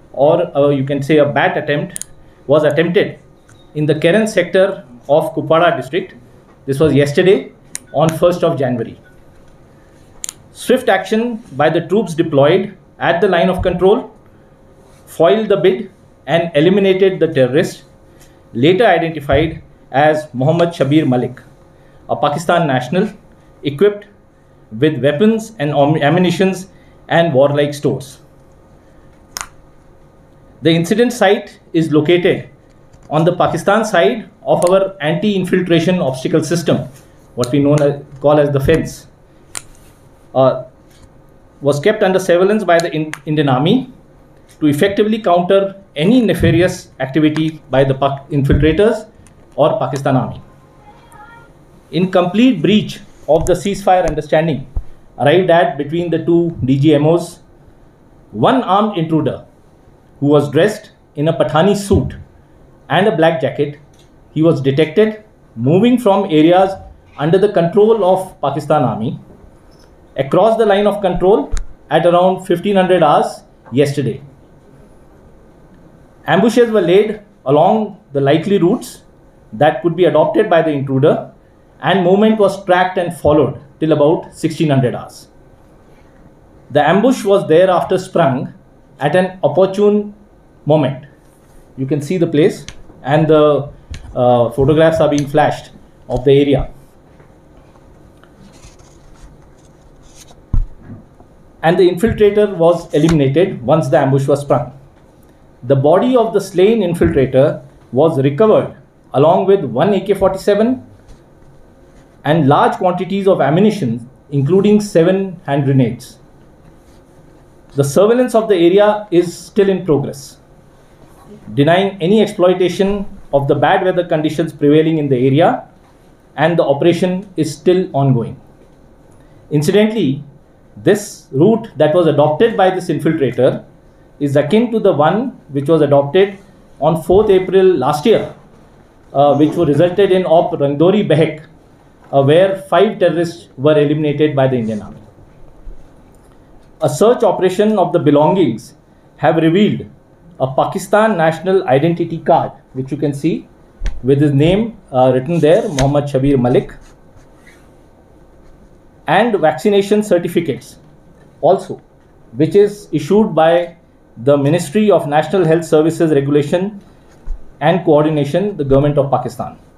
or you can say a bat attempt, was attempted in the Keren sector of Kupwara district. This was yesterday on 1st of January. Swift action by the troops deployed at the line of control foiled the bid and eliminated the terrorist, later identified as Mohammad Shabir Malik, a Pakistan national equipped with weapons and ammunition and warlike stores. The incident site is located on the Pakistan side of our anti-infiltration obstacle system, what we call as the fence. Was kept under surveillance by the Indian Army to effectively counter any nefarious activity by the infiltrators or Pakistan Army. In complete breach of the ceasefire understanding arrived at between the two DGMOs, one armed intruder who was dressed in a Pathani suit and a black jacket, he was detected moving from areas under the control of Pakistan Army across the line of control at around 1500 hours yesterday. Ambushes were laid along the likely routes that could be adopted by the intruder, and movement was tracked and followed till about 1600 hours. The ambush was thereafter sprung at an opportune moment. You can see the place, and the photographs are being flashed of the area. And the infiltrator was eliminated once the ambush was sprung. The body of the slain infiltrator was recovered along with one AK-47 and large quantities of ammunition, including 7 hand grenades. The surveillance of the area is still in progress, denying any exploitation of the bad weather conditions prevailing in the area, and the operation is still ongoing. Incidentally, this route that was adopted by this infiltrator is akin to the one which was adopted on 4th April last year, which resulted in Op Rangdori Behek, where 5 terrorists were eliminated by the Indian Army. A search operation of the belongings have revealed a Pakistan national identity card, which you can see with his name written there, Mohammad Shabir Malik, and vaccination certificates also, which is issued by the Ministry of National Health Services Regulation and Coordination, the Government of Pakistan.